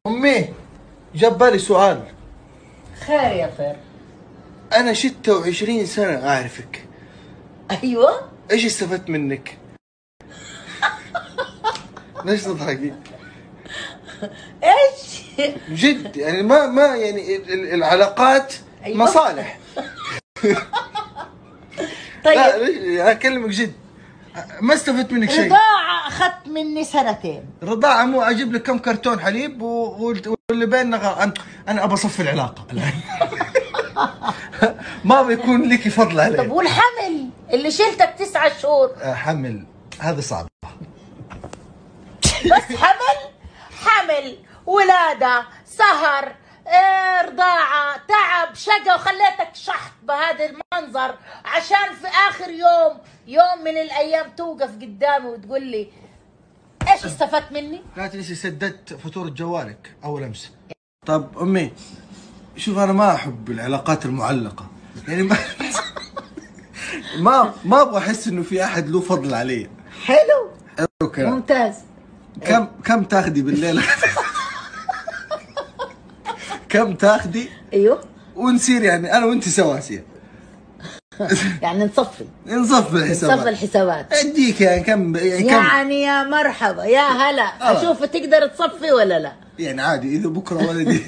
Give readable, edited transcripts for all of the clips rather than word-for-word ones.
أمي جاب بالي سؤال. خير يا فر. أنا 26 سنة أعرفك. أيوة. إيش استفدت منك؟ ليش تضحكي؟ إيش؟ جد يعني ما يعني العلاقات أيوة. مصالح. طيب لا ليش أكلمك جد، ما استفدت منك شيء. رضاعة أخذت مني سنتين. رضاعة مو أجيب لك كم كرتون حليب واللي بيننا أنا أبى أصفي العلاقة الآن. ما بيكون لك فضل علي. طب والحمل اللي شلتك 9 شهور؟ حمل هذا صعب. بس حمل ولادة سهر رضاعة تعب شقة وخليتك شحط بهذا المنظر عشان في آخر يوم من الأيام توقف قدامي وتقول لي إيش استفدت مني؟ لا تنسي سددت فاتورة جوالك أول أمس. طب أمي شوف، أنا ما أحب العلاقات المعلقة، يعني ما أبغى أحس إنه في أحد له فضل علي. حلو كلام ممتاز. كم تاخدي بالليلة؟ كم تاخدي؟ ايوه ونصير يعني انا وانت سواسية. يعني نصفي الحسابات. اديك يعني كم يعني يا مرحبا يا هلا. اشوف تقدر تصفي ولا لا؟ يعني عادي اذا بكره ولدي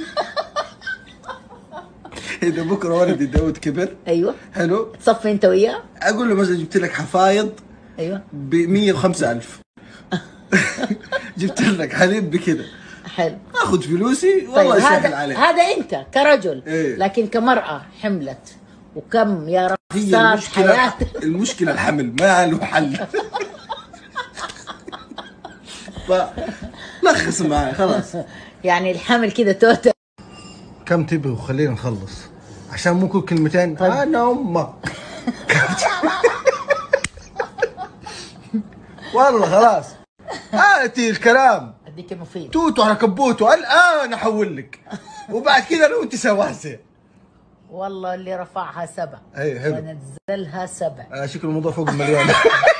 اذا بكره ولدي داود كبر. ايوه حلو. تصفي انت وياه؟ اقول له مثلا جبت لك حفايض. ايوه ب 105,000. جبت لك حليب بكذا. حلو. اخذ فلوسي والله طيب يسهل عليك. هذا انت كرجل. إيه؟ لكن كمرأة حملت وكم يا رفسات حياتك. المشكلة الحمل ما له حل. لخص معي خلاص. يعني الحمل كذا توتال. كم تبي وخلينا نخلص عشان مو كل كلمتين. طيب. انا امك. والله خلاص آتي الكلام. اديك المفيد. توتو على كبوتو الان احول لك، وبعد كذا انا وانت سواسية. والله اللي رفعها 7. اي حلو. ونزلها 7. شكل الموضوع فوق المليون.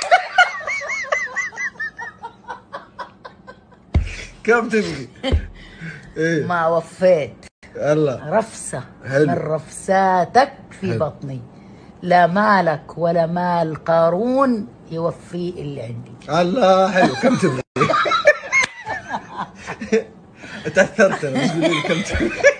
كم تبغي؟ إيه؟ ما وفيت. الله رفسة حلو. من رفساتك في حلو. بطني. لا مالك ولا مال قارون يوفي اللي عندي. الله حلو. كم تبغي؟ تأثرت انا، بس قولي لي كم تبغي.